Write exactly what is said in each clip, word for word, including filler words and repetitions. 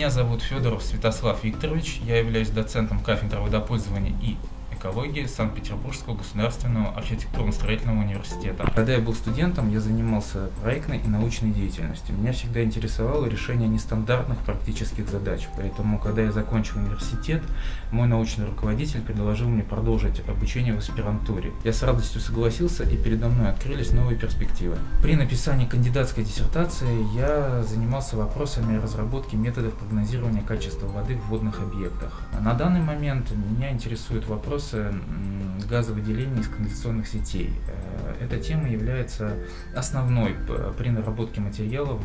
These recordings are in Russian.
Меня зовут Федоров Святослав Викторович, я являюсь доцентом кафедры водопользования и экологии Санкт-Петербургского государственного архитектурно-строительного университета. Когда я был студентом, я занимался проектной и научной деятельностью. Меня всегда интересовало решение нестандартных практических задач, поэтому, когда я закончил университет, мой научный руководитель предложил мне продолжить обучение в аспирантуре. Я с радостью согласился, и передо мной открылись новые перспективы. При написании кандидатской диссертации я занимался вопросами разработки методов прогнозирования качества воды в водных объектах. На данный момент меня интересуют вопросы газовыделения из канализационных сетей. Эта тема является основной при наработке материалов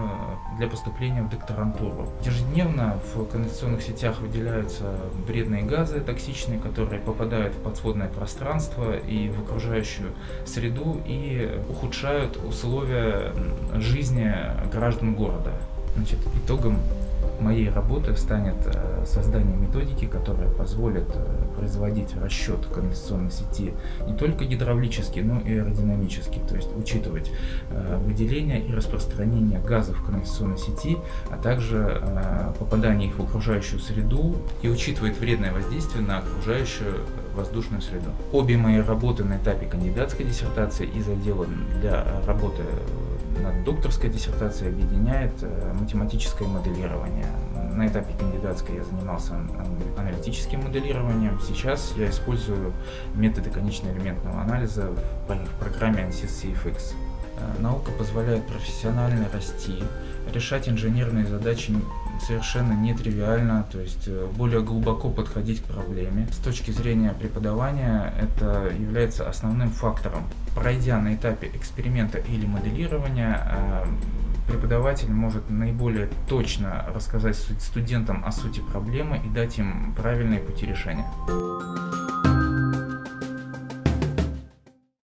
для поступления в докторантуру. Ежедневно в канализационных сетях выделяются вредные газы, токсичные, которые попадают в подводное пространство и в окружающую среду и ухудшают условия жизни граждан города. Значит, итогом моей работы станет создание методики, которая позволит производить расчет канализационной сети не только гидравлически, но и аэродинамически, то есть учитывать выделение и распространение газов в канализационной сети, а также попадание их в окружающую среду и учитывает вредное воздействие на окружающую воздушную среду. Обе мои работы на этапе кандидатской диссертации и задела для работы над докторской диссертацией объединяет математическое моделирование. На этапе кандидатской я занимался аналитическим моделированием. Сейчас я использую методы конечно-элементного анализа в программе ансис си эф икс. Наука позволяет профессионально расти, решать инженерные задачи совершенно нетривиально, то есть более глубоко подходить к проблеме. С точки зрения преподавания это является основным фактором. Пройдя на этапе эксперимента или моделирования, преподаватель может наиболее точно рассказать студентам о сути проблемы и дать им правильные пути решения.